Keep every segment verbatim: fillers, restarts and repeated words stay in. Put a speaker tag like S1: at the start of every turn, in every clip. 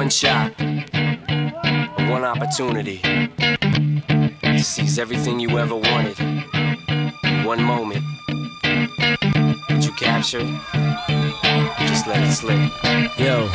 S1: one shot, one opportunity to seize everything you ever wanted in one moment. Did you capture it? Just let it slip. Yo.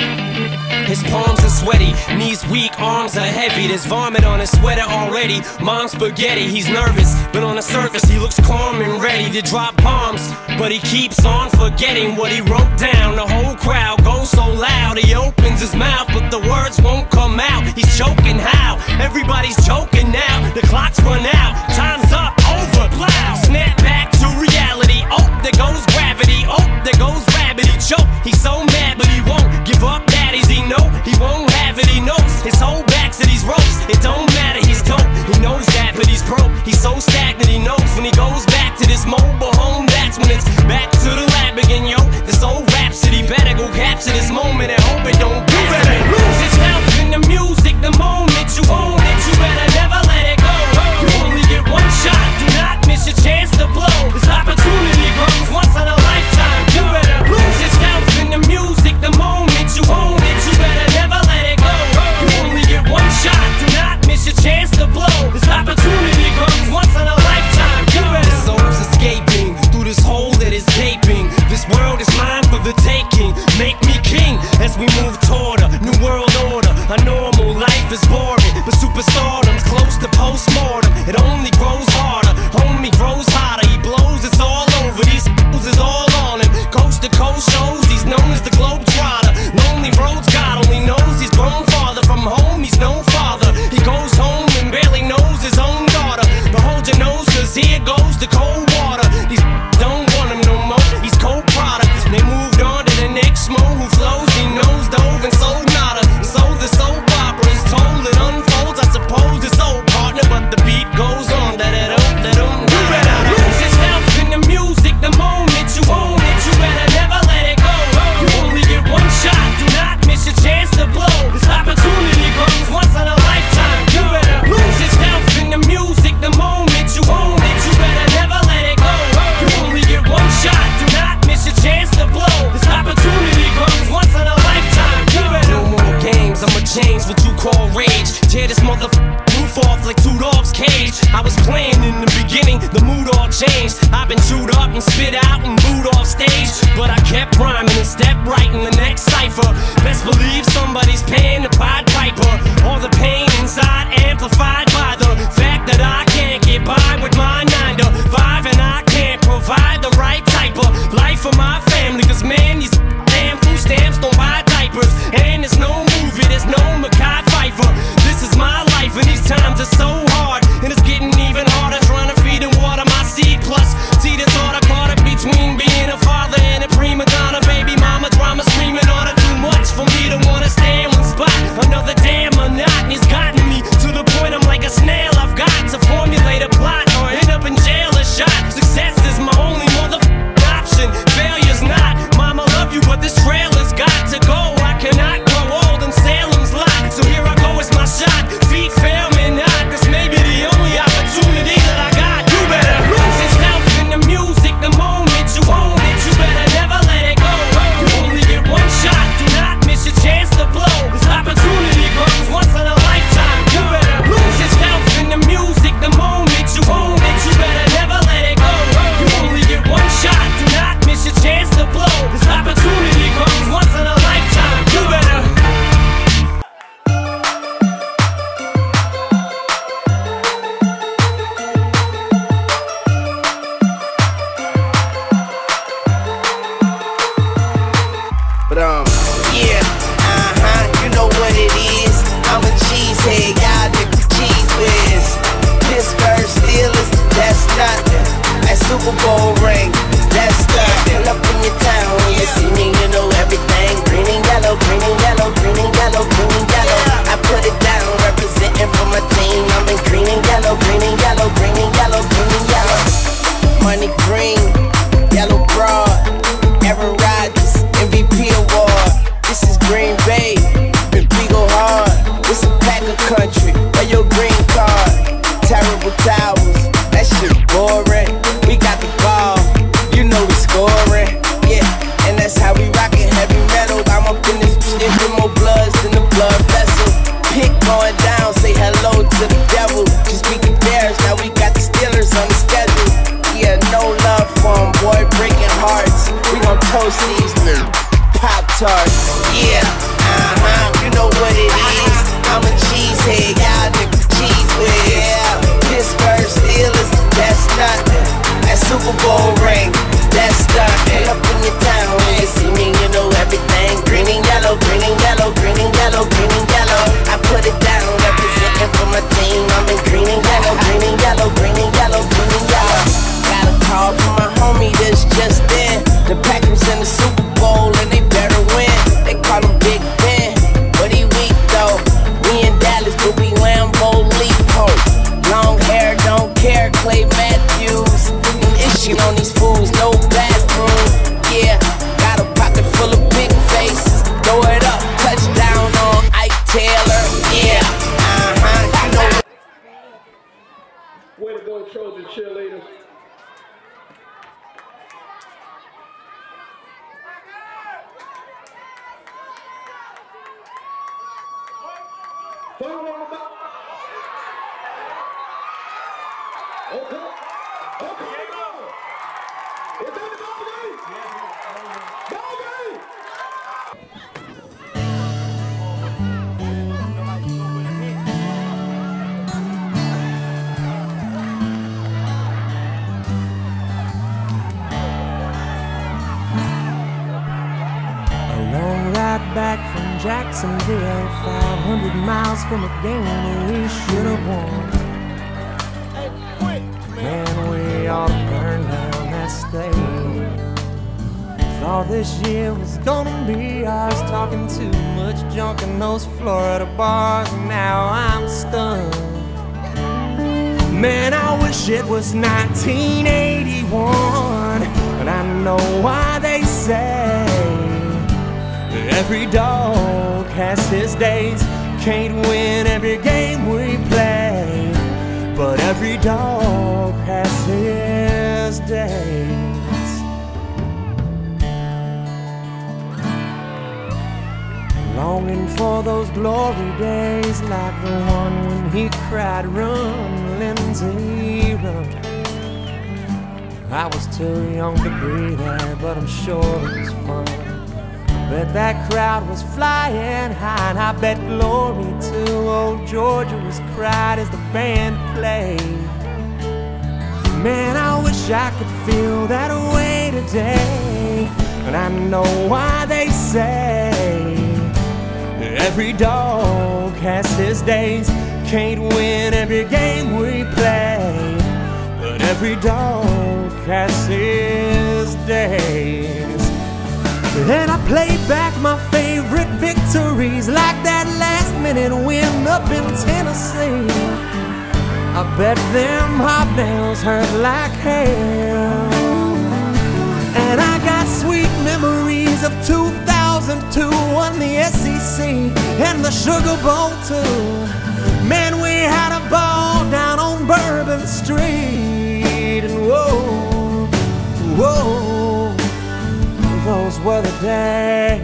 S1: His palms are sweaty, knees weak, arms are heavy. There's vomit on his sweater already. Mom's spaghetti, he's nervous, but on the surface he looks calm and ready to drop bombs. But he keeps on forgetting what he wrote down. The whole crowd goes so loud, he opens his mouth, but the words won't come out. He's choking how? Everybody's choking now. The clock's run out, time's up, over, loud. Snap back to reality, oh, there goes gravity. Oh, there goes rabbit, he choke. He's so mad, but he won't give up. Daddies, he know he won't have it. He knows his whole back to these ropes. It don't matter, he's dope. He knows that, but he's broke. He's so stagnant, he knows when he goes back to this mobile home. That's when it's back to the lab again, yo. This old rhapsody better go capture this moment and hope it don't do better. Lose yourself in the music, the moment you own it. You better never let it go. You only get one shot. Do not miss your chance to blow. This opportunity comes once in a lifetime. You better lose yourself in the music, the moment you own it. You better never let it go. You only get one shot. Do not miss your chance to blow. This opportunity comes once in a lifetime. You better. This soul's escaping through this hole that is gaping. This world is mine for the taking. Make me king as we move toward a new world order. A normal life is boring, but superstardom's close to postmortem. It only grows harder, homie grows hotter. He blows, it's all over. These fools is all on him. Coast to coast shows, he's known as the Globetrotter. Lonely roads, God only knows he's grown farther from home. He's no father. He goes home and barely knows his own daughter. But hold your nose, cause here goes the cold water. These don't want him no more. He's cold product. They moved on to the next mo who flows. He knows dove and sold nada. So the soap opera is told, it unfolds. I suppose it's old partner, but the beat goes on. That it don't, that don't. You better lose yourself in the music, the moment you own it. You better never let it go. You only get one shot. Do not miss your chance to blow. This opportunity comes once in a lifetime. You better lose yourself in the music, the moment you own it. You better never let it go. You only get one shot. Do not miss your chance to blow. This opportunity comes once in a lifetime. You better. No more games, I'ma change what you call rage. Tear this motherfucker roof off like two dogs' cage. I was playing in the beginning, the mood all changed. I've been chewed up and spit out and booed off stage, but I kept rhyming and stepped right in the next cipher. Best believe somebody's paying the Pied Piper. All the pain inside amplified by the fact that I can't get by with my nine to five, and I can't provide the right type of life for my family. Cause man, these damn food stamps don't buy diapers, and there's no movie, there's no Mackay Pfeiffer. This is my life and these times are so hard, and it's getting even harder trying to feed and water my seed. Plus, see the thought I caught it between being a father and a prima donna. Baby mama drama screaming on it, too much for me to wanna stay in one spot. Another damn monotony's gotten me to the point I'm like a snail. I've got to formulate a plot or end up in jail or shot. Success is my only motherfucking option, failure's not. Mama love you, but this trailer's got to go. I cannot grow old in Salem's lot, so here I go, it's my shot. Feet fail me not, this may be the only opportunity that I got. You better lose yourself in the music, the moment you own it. You better never let it go. You only get one shot. Do not miss your chance to blow. This opportunity comes once in a lifetime. You better lose yourself in the music, the moment you own it. You better never let it go. You only get one shot. Do not miss your chance to blow. This opportunity comes once in a lifetime. You better.
S2: But um, yeah, uh-huh, you know what it is. I'm a cheesehead, y'all niggas cheese whiz. Pittsburgh Steelers, that's nothing. That Super Bowl ring, that's nothing. Pull up in your town when you see me, you know everything. Green and yellow, green and yellow, green and yellow, green and yellow. I put it down, representing for my team. I'm in green and yellow, green and yellow, green and yellow, green and yellow. Money green, yellow broad, Aaron Rodgers, M V P award. This is Green Bay, and we go hard. It's a pack of country, or your green card. Terrible towels, that shit boring. We got the ball, you know we scoring. Yeah, and that's how we rockin' heavy metal. I'm up in this shit with more bloods than the blood. boy breaking hearts. We gon' toast these Pop-Tarts. Yeah, uh-huh, you know what it is. I'm a cheesehead, y'all niggas cheese whiz. Yeah, Pittsburgh Steelers, that's nothing. That Super Bowl ring, that's nothing. Up in your town, when you see me, you know everything. Green and yellow, green and yellow, green and yellow, green and yellow. I put it down, representing for my team. I'm in green and yellow, green and yellow, green and yellow, green and yellow. Got a call from my homie that's just in. The Packers in the Super Bowl and they better win. They call him Big Ben, but he weak though. We in Dallas, but we Lambo Leap Hope. Long hair, don't care, Clay Matthews. And issue on these fools, no bathroom. Yeah, got a pocket full of big faces. Throw it up, touchdown on Ike Taylor. Yeah, uh-huh, you know.
S3: Way to go, Trojan cheerleaders. Follow on the back. Okay. Okay. Is that the ball game? Ball game.
S4: A long ride back from Jacksonville, five hundred miles from a game we should have won. Man, we ought to burn down that stadium. Thought this year was gonna be ours, talking too much junk in those Florida bars, and now I'm stunned. Man, I wish it was nineteen eighty-one, but I know why they say every dog has his days. Can't win every game we play, but every dog has his days. Longing for those glory days, like the one when he cried, "Run, Lindsay, run." I was too young to be there, but I'm sure it was fun. Bet that crowd was flying high, and I bet glory to old Georgia was cried as the band played. Man, I wish I could feel that way today, and I know why they say every dog has his days. Can't win every game we play, but every dog has his days. Then I played back my favorite victories, like that last minute win up in Tennessee. I bet them hobnails hurt like hell, and I got sweet memories of two thousand two, won the S E C and the Sugar Bowl too. Man, we had a ball down on Bourbon Street, and whoa, whoa, those were the days.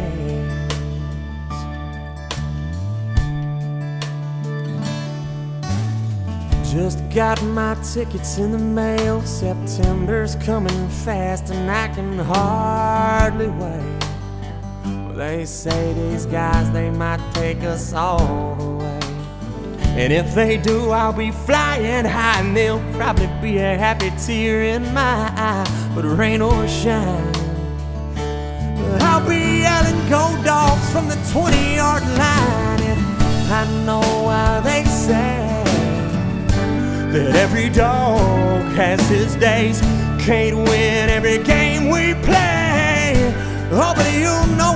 S4: Just got my tickets in the mail. September's coming fast and I can hardly wait. Well, they say these guys, they might take us all the way. And if they do, I'll be flying high, and there'll probably be a happy tear in my eye. But rain or shine, I'll be yelling "Go Dogs" from the twenty-yard line. And I know why they say that every dog has his days. Can't win every game we play, oh, but you know